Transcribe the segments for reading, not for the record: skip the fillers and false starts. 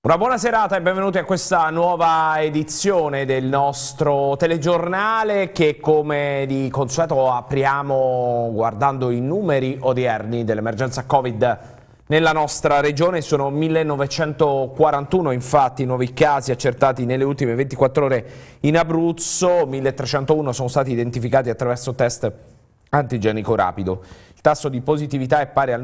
Una buona serata e benvenuti a questa nuova edizione del nostro telegiornale che, come di consueto, apriamo guardando i numeri odierni dell'emergenza Covid nella nostra regione. Sono 1941 infatti i nuovi casi accertati nelle ultime 24 ore in Abruzzo, 1301 sono stati identificati attraverso test antigenico rapido. Il tasso di positività è pari al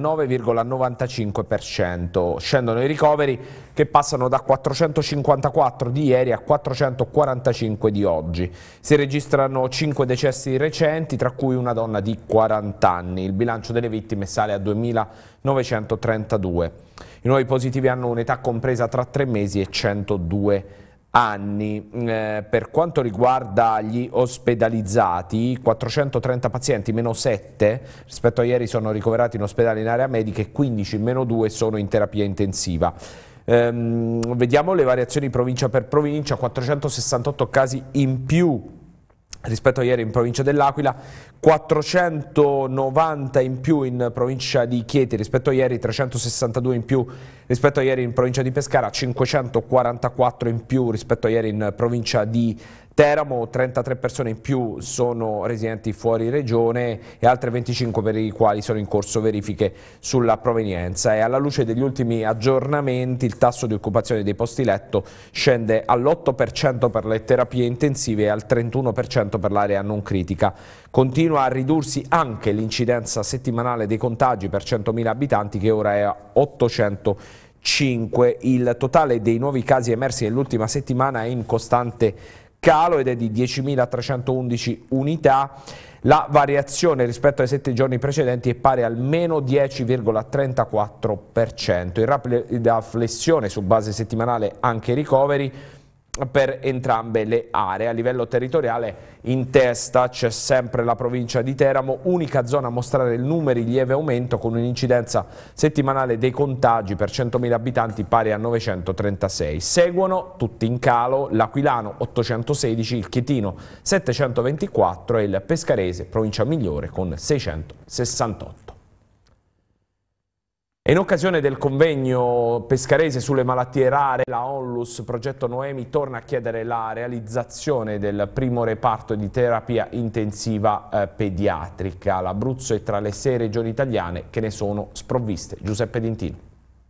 9,95%. Scendono i ricoveri che passano da 454 di ieri a 445 di oggi. Si registrano 5 decessi recenti, tra cui una donna di 40 anni. Il bilancio delle vittime sale a 2.932. I nuovi positivi hanno un'età compresa tra 3 mesi e 102 anni. Per quanto riguarda gli ospedalizzati, 430 pazienti, meno 7 rispetto a ieri, sono ricoverati in ospedale in area medica e 15, meno 2 sono in terapia intensiva. Vediamo le variazioni provincia per provincia: 468 casi in più rispetto a ieri in provincia dell'Aquila, 490 in più in provincia di Chieti rispetto a ieri, 362 in più rispetto a ieri in provincia di Pescara, 544 in più rispetto a ieri in provincia di Teramo, 33 persone in più sono residenti fuori regione e altre 25 per i quali sono in corso verifiche sulla provenienza. E alla luce degli ultimi aggiornamenti il tasso di occupazione dei posti letto scende all'8% per le terapie intensive e al 31% per l'area non critica. Continua a ridursi anche l'incidenza settimanale dei contagi per 100.000 abitanti, che ora è a 805. Il totale dei nuovi casi emersi nell'ultima settimana è in costante calo ed è di 10.311 unità. La variazione rispetto ai 7 giorni precedenti è pari al meno 10,34%. In rapida flessione su base settimanale anche i ricoveri per entrambe le aree. A livello territoriale in testa c'è sempre la provincia di Teramo, unica zona a mostrare numeri lieve aumento, con un'incidenza settimanale dei contagi per 100.000 abitanti pari a 936. Seguono tutti in calo l'Aquilano 816, il Chietino 724 e il Pescarese, provincia migliore, con 668. E in occasione del convegno pescarese sulle malattie rare, la Onlus Progetto Noemi torna a chiedere la realizzazione del primo reparto di terapia intensiva pediatrica. L'Abruzzo è tra le 6 regioni italiane che ne sono sprovviste. Giuseppe Dintino.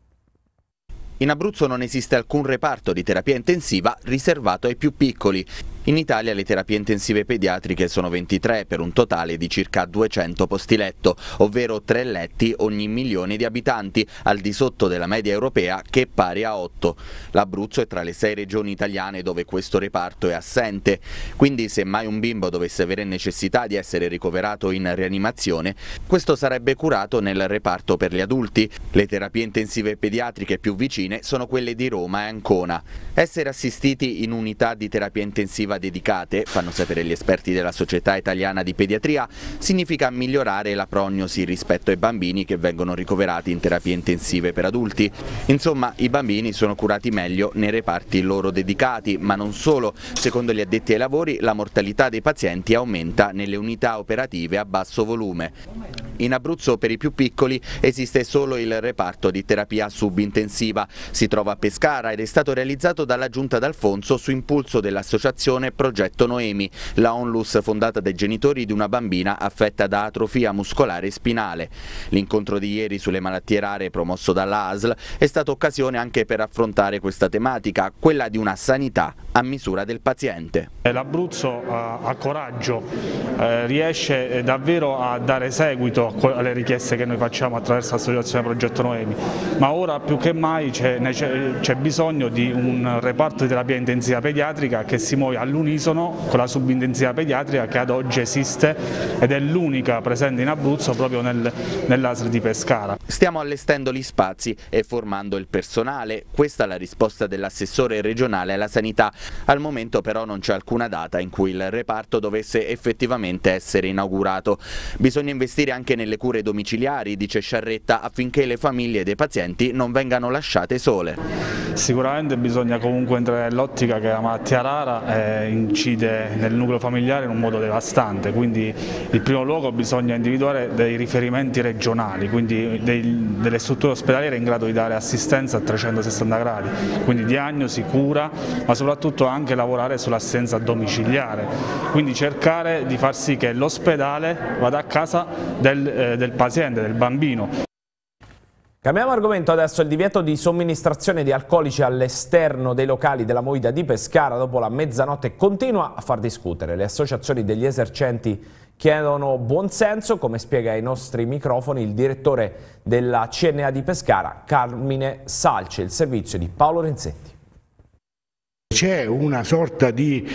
In Abruzzo non esiste alcun reparto di terapia intensiva riservato ai più piccoli. In Italia le terapie intensive pediatriche sono 23 per un totale di circa 200 posti letto, ovvero 3 letti ogni milione di abitanti, al di sotto della media europea che è pari a 8. L'Abruzzo è tra le 6 regioni italiane dove questo reparto è assente, quindi se mai un bimbo dovesse avere necessità di essere ricoverato in rianimazione, questo sarebbe curato nel reparto per gli adulti. Le terapie intensive pediatriche più vicine sono quelle di Roma e Ancona. Essere assistiti in unità di terapia intensiva dedicate, fanno sapere gli esperti della Società Italiana di Pediatria, significa migliorare la prognosi rispetto ai bambini che vengono ricoverati in terapie intensive per adulti. Insomma, i bambini sono curati meglio nei reparti loro dedicati, ma non solo. Secondo gli addetti ai lavori, la mortalità dei pazienti aumenta nelle unità operative a basso volume. In Abruzzo per i più piccoli esiste solo il reparto di terapia subintensiva. Si trova a Pescara ed è stato realizzato dalla Giunta d'Alfonso su impulso dell'associazione Progetto Noemi, la Onlus fondata dai genitori di una bambina affetta da atrofia muscolare spinale. L'incontro di ieri sulle malattie rare promosso dalla ASL è stata occasione anche per affrontare questa tematica, quella di una sanità a misura del paziente. L'Abruzzo ha coraggio, riesce davvero a dare seguito alle richieste che noi facciamo attraverso l'associazione Progetto Noemi, ma ora più che mai c'è bisogno di un reparto di terapia intensiva pediatrica che si muove all'unisono con la subintensiva pediatrica che ad oggi esiste ed è l'unica presente in Abruzzo proprio nell'ASL di Pescara. Stiamo allestendo gli spazi e formando il personale, questa è la risposta dell'assessore regionale alla sanità. Al momento però non c'è alcuna data in cui il reparto dovesse effettivamente essere inaugurato. Bisogna investire anche anche nelle cure domiciliari, dice Sciarretta, affinché le famiglie dei pazienti non vengano lasciate sole. Sicuramente bisogna comunque entrare nell'ottica che la malattia rara incide nel nucleo familiare in un modo devastante, quindi in primo luogo bisogna individuare dei riferimenti regionali, quindi delle strutture ospedaliere in grado di dare assistenza a 360 gradi, quindi diagnosi, cura, ma soprattutto anche lavorare sull'assistenza domiciliare, quindi cercare di far sì che l'ospedale vada a casa del paziente, del bambino. Cambiamo argomento adesso. Il divieto di somministrazione di alcolici all'esterno dei locali della Movida di Pescara dopo la mezzanotte continua a far discutere. Le associazioni degli esercenti chiedono buonsenso, come spiega ai nostri microfoni il direttore della CNA di Pescara, Carmine Salce, il servizio di Paolo Renzetti. C'è una sorta di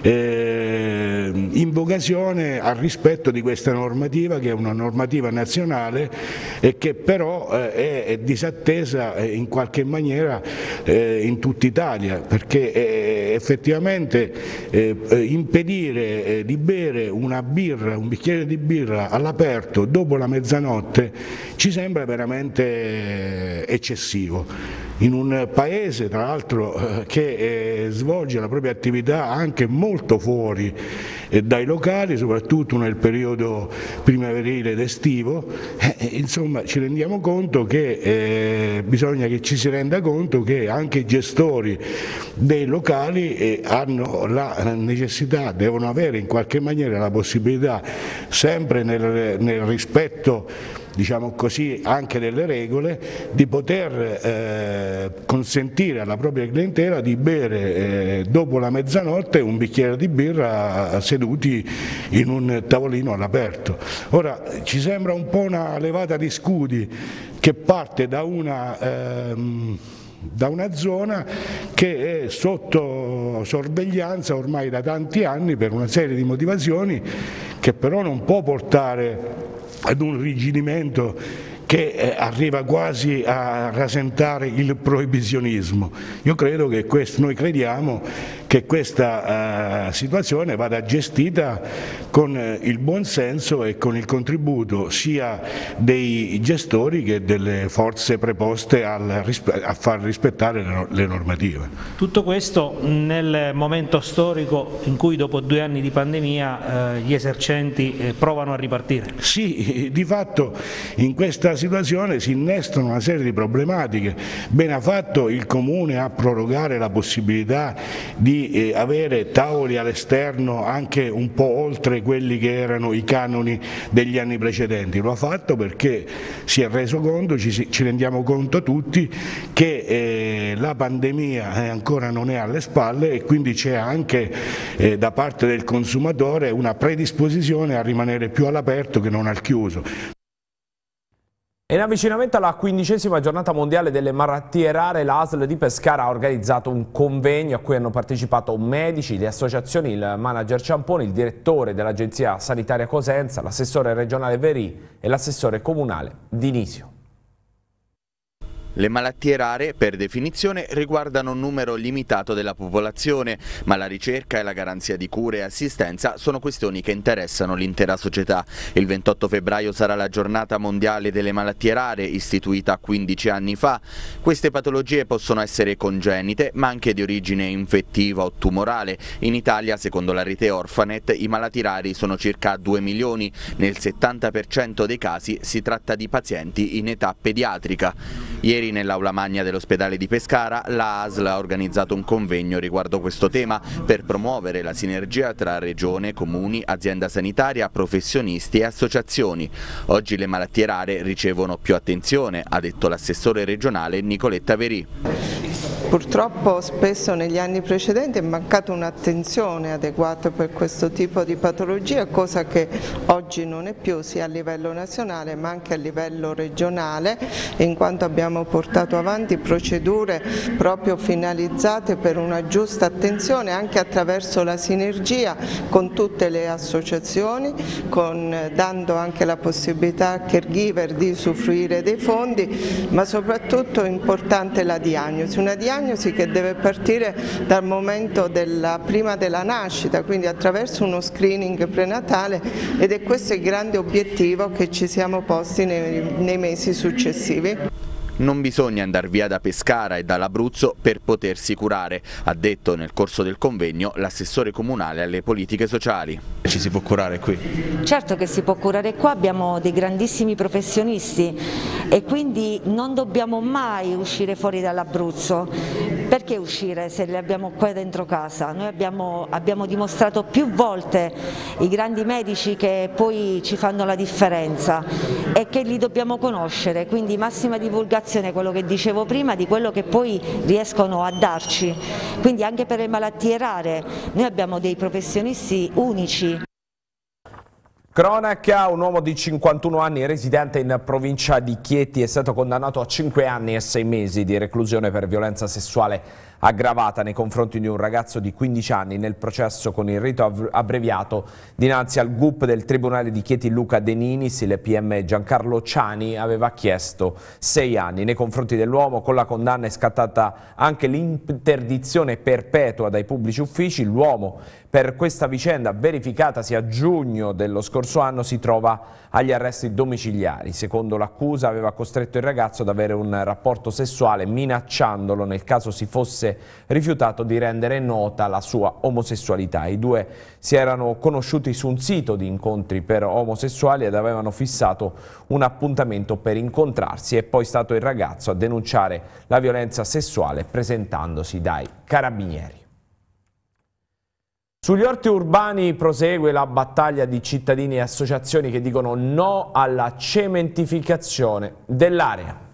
invocazione al rispetto di questa normativa, che è una normativa nazionale e che però è disattesa in qualche maniera in tutta Italia, perché effettivamente impedire di bere una birra, un bicchiere di birra all'aperto dopo la mezzanotte ci sembra veramente eccessivo. In un paese tra l'altro che svolge la propria attività anche molto fuori dai locali, soprattutto nel periodo primaverile ed estivo, insomma ci rendiamo conto che bisogna che ci si renda conto che anche i gestori dei locali hanno la necessità, devono avere in qualche maniera la possibilità, sempre nel rispetto, diciamo così, anche delle regole, di poter consentire alla propria clientela di bere dopo la mezzanotte un bicchiere di birra seduti in un tavolino all'aperto. Ora ci sembra un po' una levata di scudi che parte da una zona che è sotto sorveglianza ormai da tanti anni per una serie di motivazioni che però non può portare ad un irrigidimento che arriva quasi a rasentare il proibizionismo. Io credo che noi crediamo che questa situazione vada gestita con il buon senso e con il contributo sia dei gestori che delle forze preposte a far rispettare le normative. Tutto questo nel momento storico in cui dopo 2 anni di pandemia gli esercenti provano a ripartire. Sì, di fatto in questa situazione si innestano una serie di problematiche. Bene ha fatto il Comune a prorogare la possibilità di avere tavoli all'esterno anche un po' oltre quelli che erano i canoni degli anni precedenti. Lo ha fatto perché si è reso conto, ci rendiamo conto tutti, che la pandemia ancora non è alle spalle e quindi c'è anche da parte del consumatore una predisposizione a rimanere più all'aperto che non al chiuso. In avvicinamento alla 15ª giornata mondiale delle malattie rare, la ASL di Pescara ha organizzato un convegno a cui hanno partecipato medici, le associazioni, il manager Ciamponi, il direttore dell'Agenzia Sanitaria Cosenza, l'assessore regionale Verì e l'assessore comunale Dinisio. Le malattie rare, per definizione, riguardano un numero limitato della popolazione, ma la ricerca e la garanzia di cure e assistenza sono questioni che interessano l'intera società. Il 28 febbraio sarà la giornata mondiale delle malattie rare, istituita 15 anni fa. Queste patologie possono essere congenite, ma anche di origine infettiva o tumorale. In Italia, secondo la rete Orphanet, i malati rari sono circa 2 milioni. Nel 70% dei casi si tratta di pazienti in età pediatrica. Ieri nell'aula magna dell'ospedale di Pescara la ASL ha organizzato un convegno riguardo questo tema per promuovere la sinergia tra regione, comuni, azienda sanitaria, professionisti e associazioni. Oggi le malattie rare ricevono più attenzione, ha detto l'assessore regionale Nicoletta Verì. Purtroppo spesso negli anni precedenti è mancata un'attenzione adeguata per questo tipo di patologia, cosa che oggi non è più sia a livello nazionale ma anche a livello regionale, in quanto abbiamo portato avanti procedure proprio finalizzate per una giusta attenzione anche attraverso la sinergia con tutte le associazioni, dando anche la possibilità a caregiver di usufruire dei fondi, ma soprattutto è importante la diagnosi, una diagnosi diagnosi che deve partire dal momento prima della nascita, quindi attraverso uno screening prenatale, ed è questo il grande obiettivo che ci siamo posti nei mesi successivi. Non bisogna andare via da Pescara e dall'Abruzzo per potersi curare, ha detto nel corso del convegno l'assessore comunale alle politiche sociali. Ci si può curare qui? Certo che si può curare qua, abbiamo dei grandissimi professionisti e quindi non dobbiamo mai uscire fuori dall'Abruzzo. Perché uscire se li abbiamo qua dentro casa? Noi abbiamo dimostrato più volte i grandi medici che poi ci fanno la differenza e che li dobbiamo conoscere, quindi massima divulgazione, quello che dicevo prima, di quello che poi riescono a darci. Quindi anche per le malattie rare noi abbiamo dei professionisti unici. Cronaca, un uomo di 51 anni residente in provincia di Chieti è stato condannato a 5 anni e 6 mesi di reclusione per violenza sessuale aggravata nei confronti di un ragazzo di 15 anni nel processo con il rito abbreviato dinanzi al GUP del Tribunale di Chieti Luca Deninis. Il PM Giancarlo Ciani aveva chiesto 6 anni. Nei confronti dell'uomo con la condanna è scattata anche l'interdizione perpetua dai pubblici uffici. L'uomo per questa vicenda verificatasi a giugno dello scorso anno si trova agli arresti domiciliari. Secondo l'accusa aveva costretto il ragazzo ad avere un rapporto sessuale minacciandolo nel caso si fosse rifiutato di rendere nota la sua omosessualità. I due si erano conosciuti su un sito di incontri per omosessuali ed avevano fissato un appuntamento per incontrarsi. È poi stato il ragazzo a denunciare la violenza sessuale presentandosi dai carabinieri. Sugli orti urbani prosegue la battaglia di cittadini e associazioni che dicono no alla cementificazione dell'area.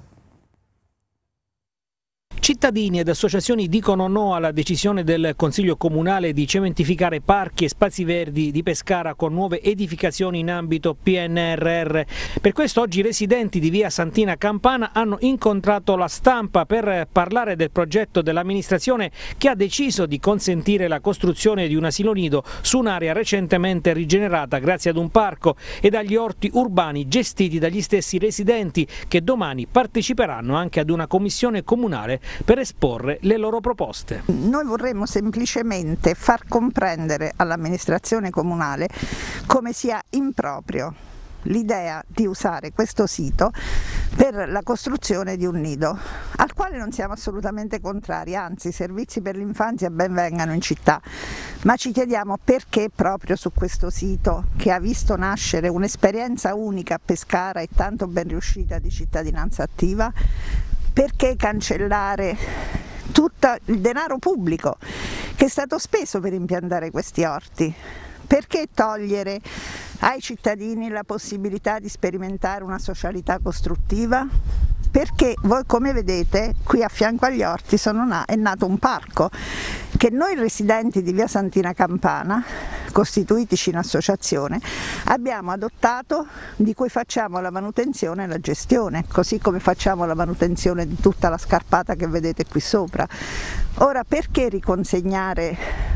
Cittadini ed associazioni dicono no alla decisione del Consiglio Comunale di cementificare parchi e spazi verdi di Pescara con nuove edificazioni in ambito PNRR. Per questo oggi i residenti di via Santina Campana hanno incontrato la stampa per parlare del progetto dell'amministrazione che ha deciso di consentire la costruzione di un asilo nido su un'area recentemente rigenerata grazie ad un parco e dagli orti urbani gestiti dagli stessi residenti che domani parteciperanno anche ad una commissione comunale per esporre le loro proposte. Noi vorremmo semplicemente far comprendere all'amministrazione comunale come sia improprio l'idea di usare questo sito per la costruzione di un nido, al quale non siamo assolutamente contrari, anzi i servizi per l'infanzia ben vengano in città, ma ci chiediamo perché proprio su questo sito che ha visto nascere un'esperienza unica a Pescara e tanto ben riuscita di cittadinanza attiva, perché cancellare tutto il denaro pubblico che è stato speso per impiantare questi orti? Perché togliere ai cittadini la possibilità di sperimentare una socialità costruttiva? Perché voi come vedete qui a fianco agli orti è nato un parco che noi residenti di via Santina Campana, costituitici in associazione, abbiamo adottato, di cui facciamo la manutenzione e la gestione, così come facciamo la manutenzione di tutta la scarpata che vedete qui sopra. Ora perché riconsegnare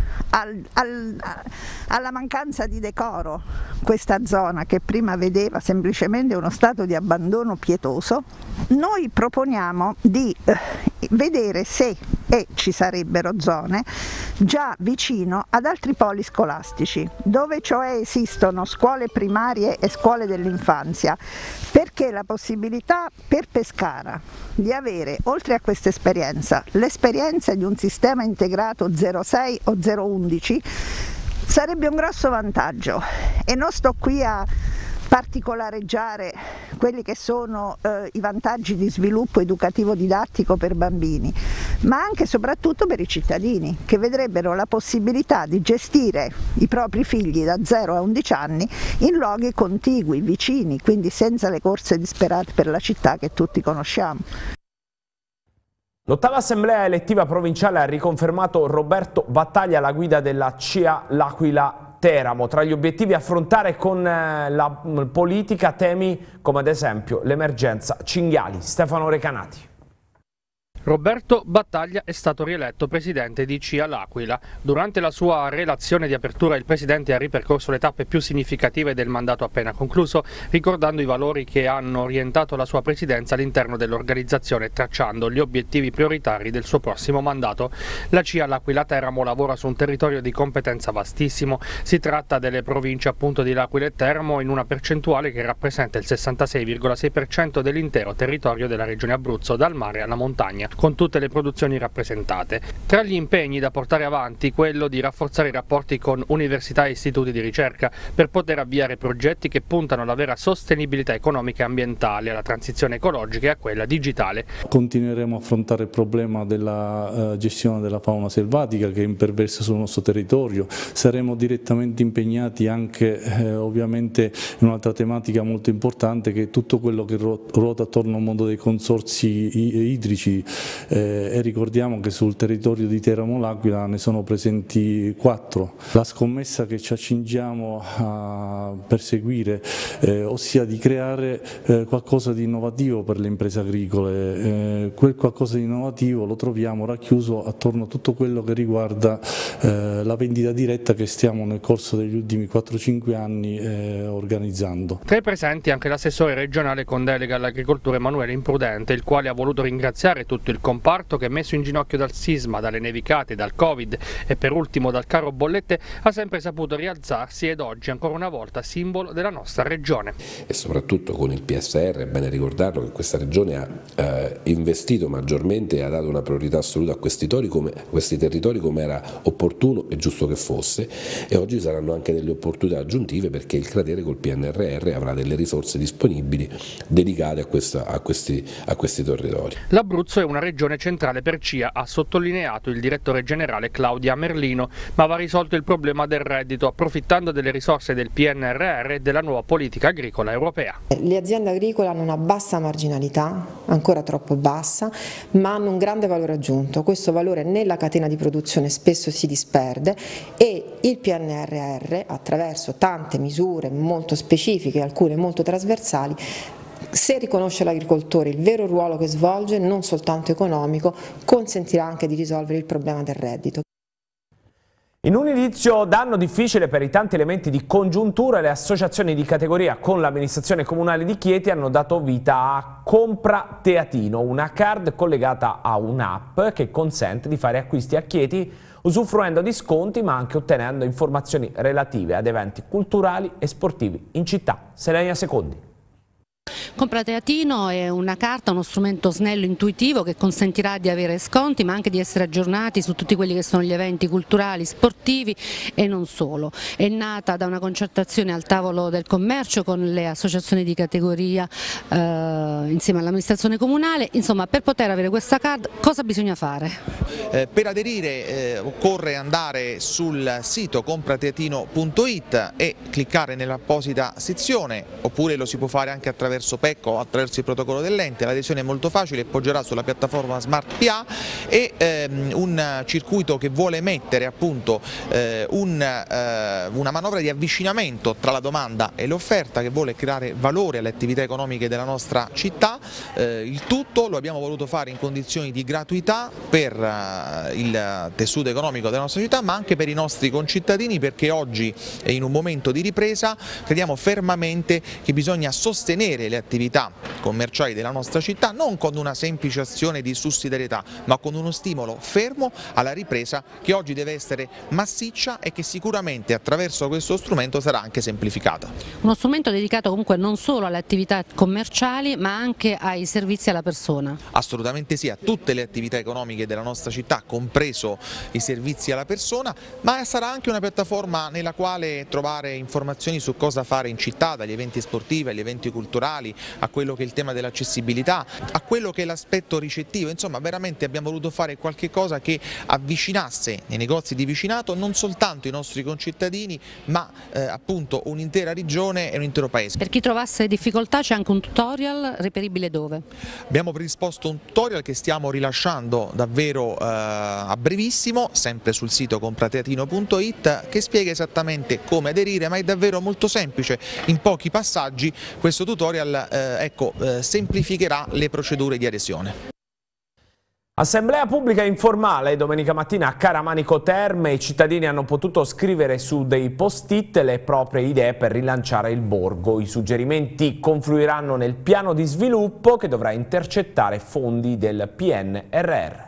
alla mancanza di decoro questa zona che prima vedeva semplicemente uno stato di abbandono pietoso? Noi proponiamo di vedere se ci sarebbero zone già vicino ad altri poli scolastici, dove cioè esistono scuole primarie e scuole dell'infanzia, perché la possibilità per Pescara di avere, oltre a questa esperienza, l'esperienza di un sistema integrato 06 o 011 sarebbe un grosso vantaggio, e non sto qui a particolareggiare quelli che sono i vantaggi di sviluppo educativo didattico per bambini, ma anche e soprattutto per i cittadini che vedrebbero la possibilità di gestire i propri figli da 0 a 11 anni in luoghi contigui, vicini, quindi senza le corse disperate per la città che tutti conosciamo. L'8ª assemblea elettiva provinciale ha riconfermato Roberto Battaglia alla guida della CIA L'Aquila Teramo. Tra gli obiettivi affrontare con la politica temi come ad esempio l'emergenza cinghiali. Stefano Recanati. Roberto Battaglia è stato rieletto presidente di CIA L'Aquila. Durante la sua relazione di apertura il presidente ha ripercorso le tappe più significative del mandato appena concluso, ricordando i valori che hanno orientato la sua presidenza all'interno dell'organizzazione e tracciando gli obiettivi prioritari del suo prossimo mandato. La CIA L'Aquila Teramo lavora su un territorio di competenza vastissimo. Si tratta delle province appunto di L'Aquila e Teramo in una percentuale che rappresenta il 66,6% dell'intero territorio della regione Abruzzo, dal mare alla montagna, con tutte le produzioni rappresentate. Tra gli impegni da portare avanti quello di rafforzare i rapporti con università e istituti di ricerca per poter avviare progetti che puntano alla vera sostenibilità economica e ambientale, alla transizione ecologica e a quella digitale. Continueremo a affrontare il problema della gestione della fauna selvatica che imperversa sul nostro territorio. Saremo direttamente impegnati anche ovviamente in un'altra tematica molto importante, che è tutto quello che ruota attorno al mondo dei consorzi idrici. E ricordiamo che sul territorio di Teramo L'Aquila ne sono presenti 4. La scommessa che ci accingiamo a perseguire, ossia di creare qualcosa di innovativo per le imprese agricole, quel qualcosa di innovativo lo troviamo racchiuso attorno a tutto quello che riguarda la vendita diretta che stiamo nel corso degli ultimi 4-5 anni organizzando. Tra i presenti anche l'assessore regionale con delega all'agricoltura Emanuele Imprudente, il quale ha voluto ringraziare tutto il comparto che, messo in ginocchio dal sisma, dalle nevicate, dal Covid e per ultimo dal caro bollette, ha sempre saputo rialzarsi ed oggi ancora una volta simbolo della nostra regione. E soprattutto con il PSR è bene ricordarlo che questa regione ha investito maggiormente e ha dato una priorità assoluta a questi territori come era opportuno e giusto che fosse, e oggi saranno anche delle opportunità aggiuntive perché il cratere col PNRR avrà delle risorse disponibili dedicate a questi territori. L'Abruzzo è una regione centrale per CIA, ha sottolineato il direttore generale Claudia Merlino, ma va risolto il problema del reddito approfittando delle risorse del PNRR e della nuova politica agricola europea. Le aziende agricole hanno una bassa marginalità, ancora troppo bassa, ma hanno un grande valore aggiunto. Questo valore nella catena di produzione spesso si disperde e il PNRR, attraverso tante misure molto specifiche, alcune molto trasversali, se riconosce all'agricoltore il vero ruolo che svolge, non soltanto economico, consentirà anche di risolvere il problema del reddito. In un inizio d'anno difficile per i tanti elementi di congiuntura, le associazioni di categoria con l'amministrazione comunale di Chieti hanno dato vita a Compra Teatino, una card collegata a un'app che consente di fare acquisti a Chieti usufruendo di sconti ma anche ottenendo informazioni relative ad eventi culturali e sportivi in città. Selenia Secondi. Compra Teatino è una carta, uno strumento snello, intuitivo che consentirà di avere sconti ma anche di essere aggiornati su tutti quelli che sono gli eventi culturali, sportivi e non solo. È nata da una concertazione al tavolo del commercio con le associazioni di categoria insieme all'amministrazione comunale. Insomma, per poter avere questa card cosa bisogna fare? Per aderire occorre andare sul sito comprateatino.it e cliccare nell'apposita sezione, oppure lo si può fare anche attraverso PEC, attraverso il protocollo dell'ente. L'adesione è molto facile, poggerà sulla piattaforma Smart PA e un circuito che vuole mettere appunto una manovra di avvicinamento tra la domanda e l'offerta, che vuole creare valore alle attività economiche della nostra città. Il tutto lo abbiamo voluto fare in condizioni di gratuità per il tessuto economico della nostra città, ma anche per i nostri concittadini, perché oggi in un momento di ripresa crediamo fermamente che bisogna sostenere le attività commerciali della nostra città non con una semplice azione di sussidiarietà, ma con uno stimolo fermo alla ripresa che oggi deve essere massiccia e che sicuramente attraverso questo strumento sarà anche semplificata. Uno strumento dedicato comunque non solo alle attività commerciali ma anche ai servizi alla persona? Assolutamente sì, a tutte le attività economiche della nostra città, compreso i servizi alla persona, ma sarà anche una piattaforma nella quale trovare informazioni su cosa fare in città, dagli eventi sportivi agli eventi culturali, a quello che è il tema dell'accessibilità, a quello che è l'aspetto ricettivo. Insomma, veramente abbiamo voluto fare qualche cosa che avvicinasse nei negozi di vicinato non soltanto i nostri concittadini, ma appunto un'intera regione e un intero paese. Per chi trovasse difficoltà c'è anche un tutorial reperibile dove? Abbiamo predisposto un tutorial che stiamo rilasciando davvero a brevissimo, sempre sul sito comprateatino.it, che spiega esattamente come aderire, ma è davvero molto semplice, in pochi passaggi. Questo tutorial semplificherà le procedure di adesione. Assemblea pubblica informale domenica mattina a Caramanico Terme. I cittadini hanno potuto scrivere su dei post-it le proprie idee per rilanciare il borgo. I suggerimenti confluiranno nel piano di sviluppo che dovrà intercettare fondi del PNRR.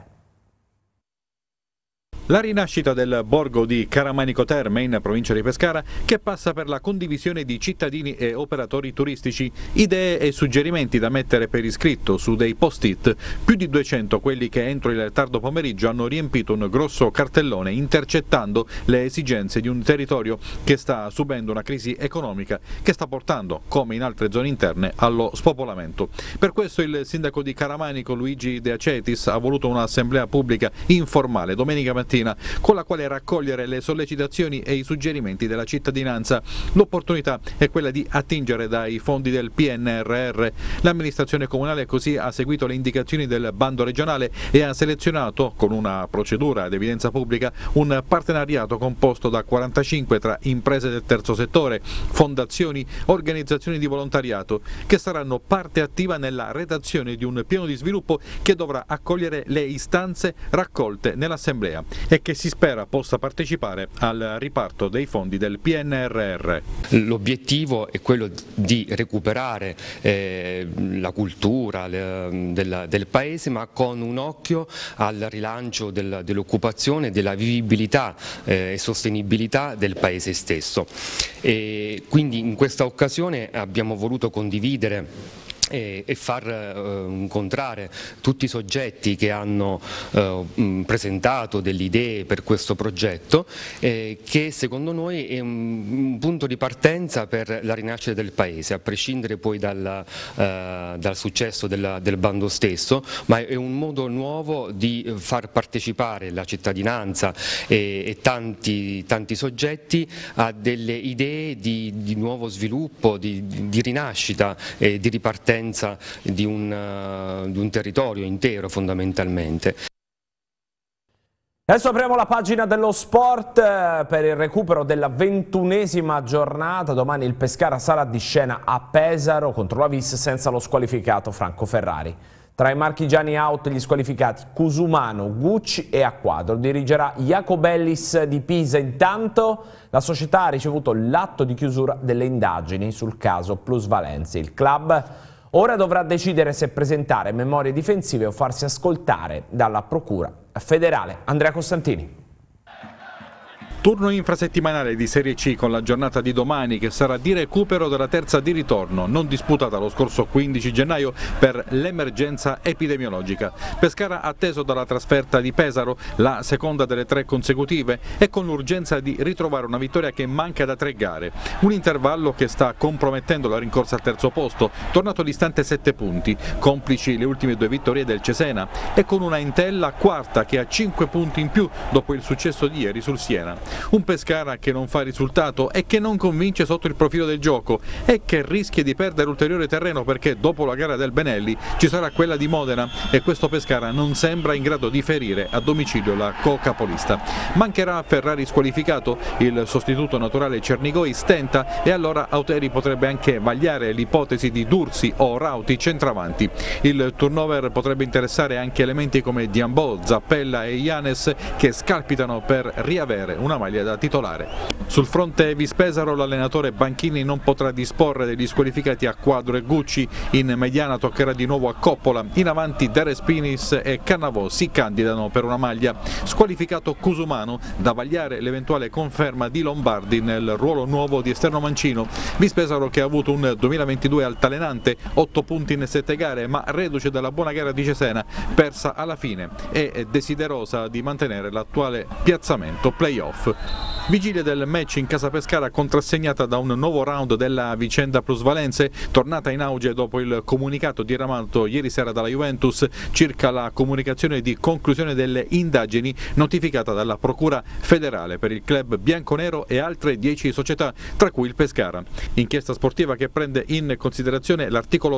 La rinascita del borgo di Caramanico Terme in provincia di Pescara, che passa per la condivisione di cittadini e operatori turistici, idee e suggerimenti da mettere per iscritto su dei post-it, più di 200 quelli che entro il tardo pomeriggio hanno riempito un grosso cartellone intercettando le esigenze di un territorio che sta subendo una crisi economica che sta portando, come in altre zone interne, allo spopolamento. Per questo il sindaco di Caramanico Luigi De Acetis ha voluto un'assemblea pubblica informale domenica mattina con la quale raccogliere le sollecitazioni e i suggerimenti della cittadinanza. L'opportunità è quella di attingere dai fondi del PNRR. L'amministrazione comunale così ha seguito le indicazioni del bando regionale e ha selezionato, con una procedura ad evidenza pubblica, un partenariato composto da 45 tra imprese del terzo settore, fondazioni, organizzazioni di volontariato, che saranno parte attiva nella redazione di un piano di sviluppo che dovrà accogliere le istanze raccolte nell'assemblea e che si spera possa partecipare al riparto dei fondi del PNRR. L'obiettivo è quello di recuperare la cultura del paese, ma con un occhio al rilancio dell'occupazione, della vivibilità e sostenibilità del paese stesso. E quindi in questa occasione abbiamo voluto condividere e far incontrare tutti i soggetti che hanno presentato delle idee per questo progetto, che secondo noi è un punto di partenza per la rinascita del paese, a prescindere poi dal successo del bando stesso, ma è un modo nuovo di far partecipare la cittadinanza e tanti soggetti a delle idee di nuovo sviluppo, di rinascita e di ripartenza di un territorio intero fondamentalmente. Adesso apriamo la pagina dello sport per il recupero della 21esima giornata. Domani il Pescara sarà di scena a Pesaro contro la Vis senza lo squalificato Franco Ferrari. Tra i marchigiani out gli squalificati Cusumano, Gucci e Acquadro. Dirigerà Jacobellis di Pisa. Intanto la società ha ricevuto l'atto di chiusura delle indagini sul caso Plusvalenze. Il club ora dovrà decidere se presentare memorie difensive o farsi ascoltare dalla Procura federale. Andrea Costantini. Turno infrasettimanale di Serie C con la giornata di domani che sarà di recupero della terza di ritorno, non disputata lo scorso 15 gennaio per l'emergenza epidemiologica. Pescara atteso dalla trasferta di Pesaro, la seconda delle 3 consecutive, e con l'urgenza di ritrovare una vittoria che manca da 3 gare. Un intervallo che sta compromettendo la rincorsa al terzo posto, tornato distante 7 punti, complici le ultime 2 vittorie del Cesena, e con una Entella quarta che ha 5 punti in più dopo il successo di ieri sul Siena. Un Pescara che non fa risultato e che non convince sotto il profilo del gioco e che rischia di perdere ulteriore terreno perché dopo la gara del Benelli ci sarà quella di Modena e questo Pescara non sembra in grado di ferire a domicilio la co-capolista. Mancherà Ferrari squalificato, il sostituto naturale Cernigoi stenta e allora Auteri potrebbe anche vagliare l'ipotesi di Dursi o Rauti centravanti. Il turnover potrebbe interessare anche elementi come Diambò, Zappella e Ianes che scalpitano per riavere una maglia da titolare. Sul fronte Vispesaro l'allenatore Banchini non potrà disporre degli squalificati Acquadro e Gucci, in mediana toccherà di nuovo a Coppola, in avanti De Respinis e Cannavò si candidano per una maglia. Squalificato Cusumano, da vagliare l'eventuale conferma di Lombardi nel ruolo nuovo di esterno mancino. Vispesaro che ha avuto un 2022 altalenante, 8 punti in 7 gare ma reduce dalla buona gara di Cesena, persa alla fine, e desiderosa di mantenere l'attuale piazzamento play-off. Vigilia del match in casa Pescara contrassegnata da un nuovo round della vicenda Plusvalenze, tornata in auge dopo il comunicato diramato ieri sera dalla Juventus circa la comunicazione di conclusione delle indagini notificata dalla Procura federale per il club bianconero e altre 10 società, tra cui il Pescara. Inchiesta sportiva che prende in considerazione l'articolo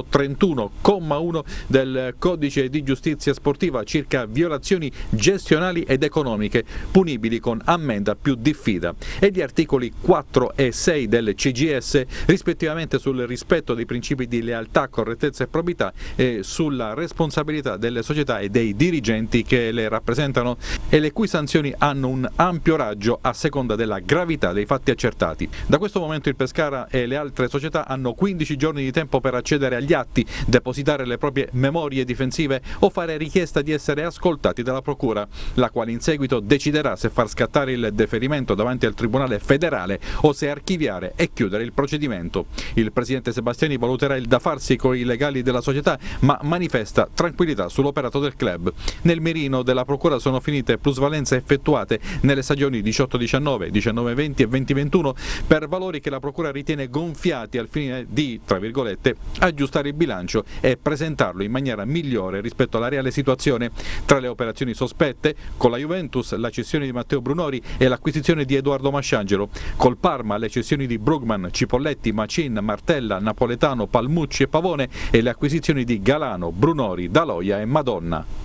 31,1 del Codice di Giustizia Sportiva circa violazioni gestionali ed economiche, punibili con ammenda più diffida, e di articoli 4 e 6 del CGS, rispettivamente sul rispetto dei principi di lealtà, correttezza e probità e sulla responsabilità delle società e dei dirigenti che le rappresentano, e le cui sanzioni hanno un ampio raggio a seconda della gravità dei fatti accertati. Da questo momento il Pescara e le altre società hanno 15 giorni di tempo per accedere agli atti, depositare le proprie memorie difensive o fare richiesta di essere ascoltati dalla Procura, la quale in seguito deciderà se far scattare il deferimento davanti al Tribunale federale o se archiviare e chiudere il procedimento. Il presidente Sebastiani valuterà il da farsi con i legali della società, ma manifesta tranquillità sull'operato del club. Nel mirino della Procura sono finite plusvalenze effettuate nelle stagioni 18-19, 19-20 e 20-21 per valori che la Procura ritiene gonfiati al fine di, tra virgolette, aggiustare il bilancio e presentarlo in maniera migliore rispetto alla reale situazione. Tra le operazioni sospette, con la Juventus la cessione di Matteo Brunori e l'acquisizione di Edoardo Masciangelo, col Parma le cessioni di Brugman, Cipolletti, Macin, Martella, Napoletano, Palmucci e Pavone e le acquisizioni di Galano, Brunori, Daloia e Madonna.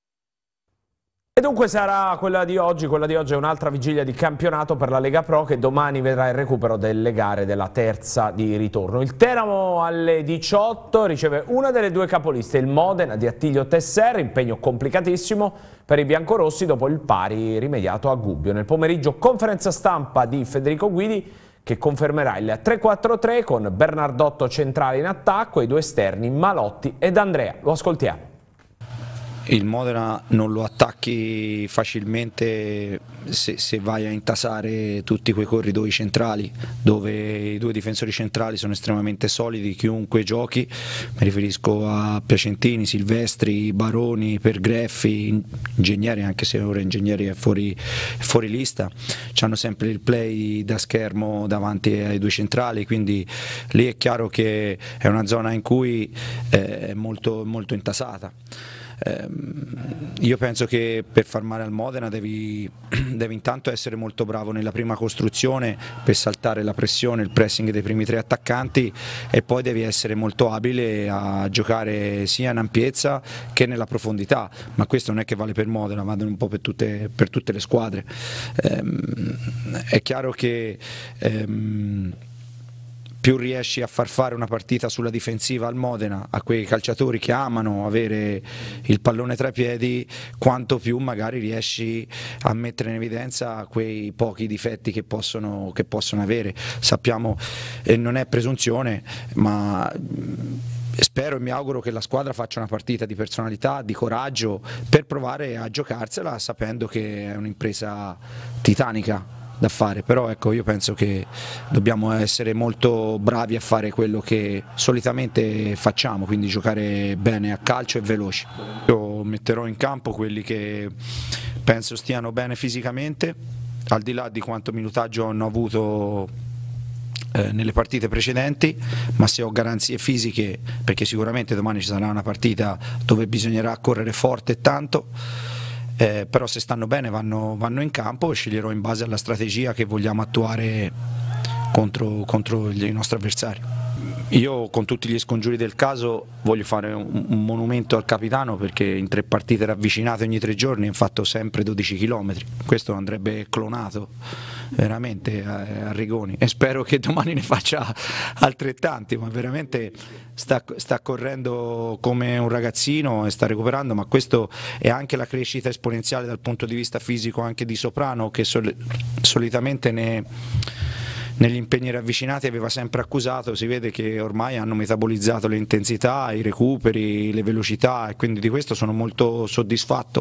E dunque sarà quella di oggi è un'altra vigilia di campionato per la Lega Pro, che domani vedrà il recupero delle gare della terza di ritorno. Il Teramo alle 18 riceve una delle due capoliste, il Modena di Attilio Tesser, impegno complicatissimo per i biancorossi dopo il pari rimediato a Gubbio. Nel pomeriggio conferenza stampa di Federico Guidi, che confermerà il 3-4-3 con Bernardotto centrale in attacco e i due esterni Malotti ed Andrea. Lo ascoltiamo. Il Modena non lo attacchi facilmente se vai a intasare tutti quei corridoi centrali, dove i due difensori centrali sono estremamente solidi, chiunque giochi, mi riferisco a Piacentini, Silvestri, Baroni, Pergreffi, Ingegneri, anche se ora Ingegneri è fuori lista, hanno sempre il play da schermo davanti ai due centrali, quindi lì è chiaro che è una zona in cui è molto intasata. Io penso che per far male al Modena devi intanto essere molto bravo nella prima costruzione per saltare la pressione, il pressing dei primi tre attaccanti, e poi devi essere molto abile a giocare sia in ampiezza che nella profondità, ma questo non è che vale per Modena, vale un po' per tutte le squadre. È chiaro che più riesci a far fare una partita sulla difensiva al Modena, a quei calciatori che amano avere il pallone tra i piedi, quanto più magari riesci a mettere in evidenza quei pochi difetti che possono avere. Sappiamo, e non è presunzione, ma spero e mi auguro che la squadra faccia una partita di personalità, di coraggio, per provare a giocarsela sapendo che è un'impresa titanica da fare, però ecco, io penso che dobbiamo essere molto bravi a fare quello che solitamente facciamo, quindi giocare bene a calcio e veloci. Io metterò in campo quelli che penso stiano bene fisicamente, al di là di quanto minutaggio hanno avuto nelle partite precedenti, ma se ho garanzie fisiche, perché sicuramente domani ci sarà una partita dove bisognerà correre forte e tanto, però se stanno bene vanno in campo e sceglierò in base alla strategia che vogliamo attuare contro i nostri avversari. Io, con tutti gli scongiuri del caso, voglio fare un monumento al capitano, perché in 3 partite ravvicinate ogni 3 giorni ha fatto sempre 12 km, questo andrebbe clonato veramente a Rigoni, e spero che domani ne faccia altrettanti, ma veramente sta correndo come un ragazzino e sta recuperando, ma questo è anche la crescita esponenziale dal punto di vista fisico anche di Soprano, che solitamente negli impegni ravvicinati aveva sempre accusato. Si vede che ormai hanno metabolizzato le intensità, i recuperi, le velocità, e quindi di questo sono molto soddisfatto.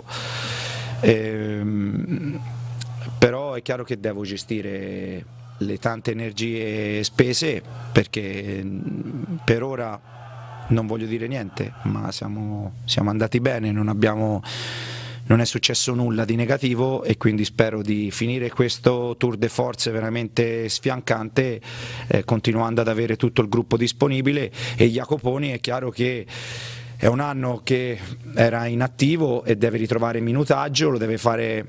Però è chiaro che devo gestire le tante energie spese, perché per ora non voglio dire niente, ma siamo andati bene, non è successo nulla di negativo, e quindi spero di finire questo tour de force veramente sfiancante, continuando ad avere tutto il gruppo disponibile. E Jacoponi è chiaro che è un anno che era inattivo e deve ritrovare minutaggio, lo deve fare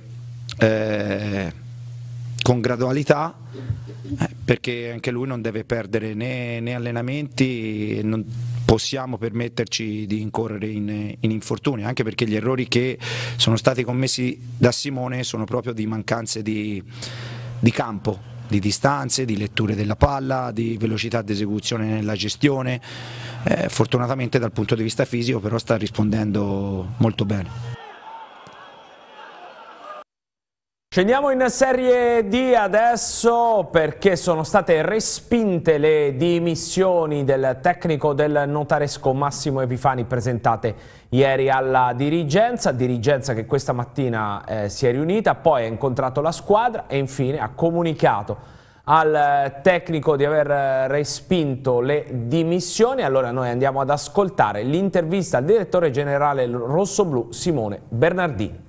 con gradualità, perché anche lui non deve perdere né allenamenti, non possiamo permetterci di incorrere in infortuni, anche perché gli errori che sono stati commessi da Simone sono proprio di mancanze di campo, di distanze, di letture della palla, di velocità di esecuzione nella gestione, fortunatamente dal punto di vista fisico però sta rispondendo molto bene. Scendiamo in Serie D adesso perché sono state respinte le dimissioni del tecnico del Notaresco Massimo Epifani presentate ieri alla dirigenza che questa mattina si è riunita, poi ha incontrato la squadra e infine ha comunicato al tecnico di aver respinto le dimissioni. Allora noi andiamo ad ascoltare l'intervista al direttore generale rossoblù Simone Bernardini.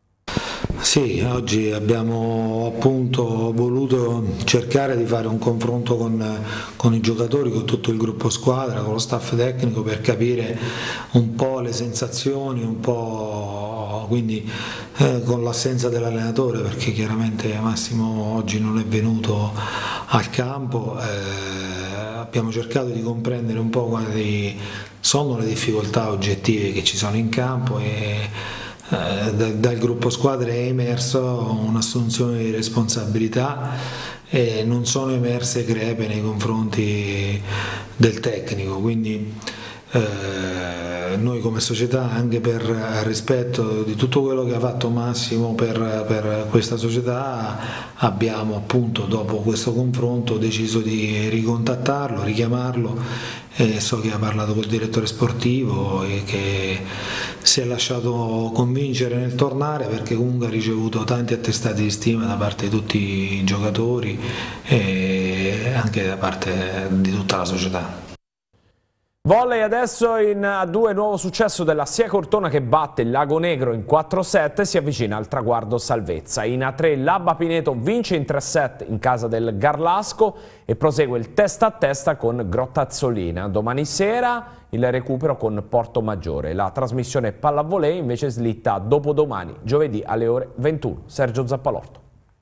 Sì, oggi abbiamo appunto voluto cercare di fare un confronto con i giocatori, con tutto il gruppo squadra, con lo staff tecnico per capire un po' le sensazioni, un po' quindi con l'assenza dell'allenatore, perché chiaramente Massimo oggi non è venuto al campo, abbiamo cercato di comprendere un po' quali sono le difficoltà oggettive che ci sono in campo e dal gruppo squadra è emerso un'assunzione di responsabilità e non sono emerse crepe nei confronti del tecnico, quindi noi come società, anche per rispetto di tutto quello che ha fatto Massimo per questa società, abbiamo appunto dopo questo confronto deciso di ricontattarlo, richiamarlo. So che ha parlato col direttore sportivo e che si è lasciato convincere nel tornare, perché comunque ha ricevuto tanti attestati di stima da parte di tutti i giocatori e anche da parte di tutta la società. Volley adesso in A2, nuovo successo della SIA Cortona che batte il Lago Negro in 4-7, si avvicina al traguardo salvezza. In A3 l'Abba Pineto vince in 3-7 in casa del Garlasco e prosegue il testa a testa con Grottazzolina. Domani sera il recupero con Porto Maggiore. La trasmissione Pallavolo invece slitta dopodomani, giovedì alle ore 21. Sergio Zappalorto.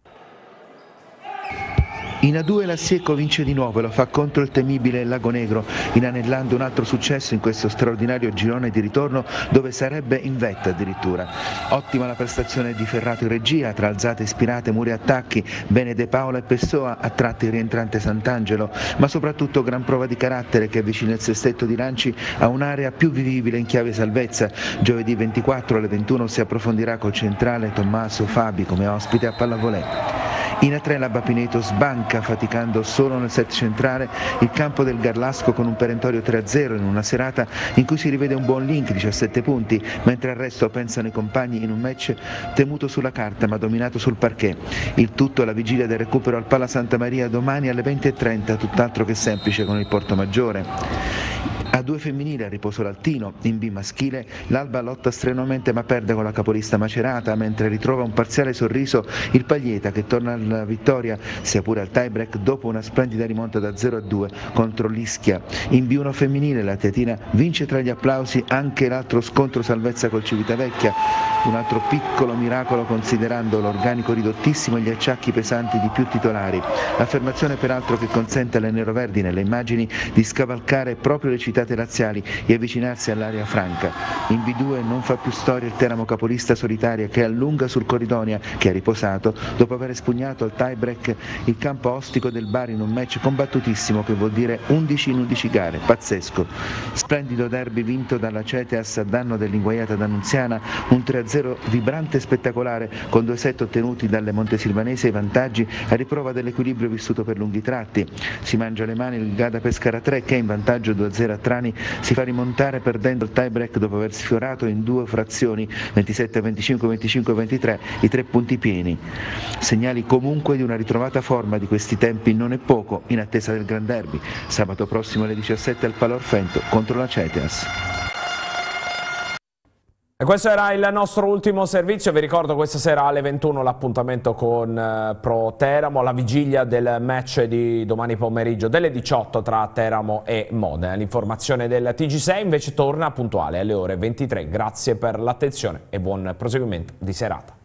In A2 la Secco vince di nuovo e lo fa contro il temibile Lago Negro, inanellando un altro successo in questo straordinario girone di ritorno dove sarebbe in vetta addirittura. Ottima la prestazione di Ferrato in regia, tra alzate ispirate, muri e attacchi, bene De Paola e Pessoa, a tratti il rientrante Sant'Angelo, ma soprattutto gran prova di carattere che avvicina il sestetto di lanci a un'area più vivibile in chiave salvezza. Giovedì 24 alle 21 si approfondirà col centrale Tommaso Fabi come ospite a Pallavolo. In A3 l'Abba Pineto sbanca, faticando solo nel set centrale, il campo del Garlasco con un perentorio 3-0 in una serata in cui si rivede un buon Link, 17 punti, mentre al resto pensano i compagni in un match temuto sulla carta ma dominato sul parquet. Il tutto alla vigilia del recupero al Pala Santa Maria domani alle 20:30, tutt'altro che semplice con il Porto Maggiore. A2 femminile a riposo l'Altino, in B maschile l'Alba lotta strenuamente ma perde con la capolista Macerata, mentre ritrova un parziale sorriso il Paglieta che torna alla vittoria, sia pure al tie break dopo una splendida rimonta da 0-2 contro l'Ischia. In B1 femminile la Teatina vince tra gli applausi anche l'altro scontro salvezza col Civitavecchia, un altro piccolo miracolo considerando l'organico ridottissimo e gli acciacchi pesanti di più titolari, affermazione peraltro che consente alle neroverdi nelle immagini di scavalcare proprio le citate laziali e avvicinarsi all'area franca. In B2 non fa più storia il Teramo capolista solitaria che allunga sul Corridonia, che ha riposato dopo aver espugnato al tie break il campo ostico del Bari in un match combattutissimo che vuol dire 11 in 11 gare, pazzesco. Splendido derby vinto dalla Ceteas a danno dell'inguaiata d'Annunziana, un 3-0 vibrante e spettacolare con 2 set ottenuti dalle montesilvanesi ai vantaggi a riprova dell'equilibrio vissuto per lunghi tratti. Si mangia le mani il Gada Pescara 3 che è in vantaggio 2-0 a Trani si fa rimontare perdendo il tie break dopo aver sfiorato in 2 frazioni 27-25, 25-23 i 3 punti pieni. Segnali comunque di una ritrovata forma di questi tempi non è poco in attesa del Gran Derby, sabato prossimo alle 17 al Palo Orfento contro la Ceteas. E questo era il nostro ultimo servizio, vi ricordo questa sera alle 21 l'appuntamento con Pro Teramo, la vigilia del match di domani pomeriggio delle 18 tra Teramo e Modena. L'informazione del TG6 invece torna puntuale alle ore 23. Grazie per l'attenzione e buon proseguimento di serata.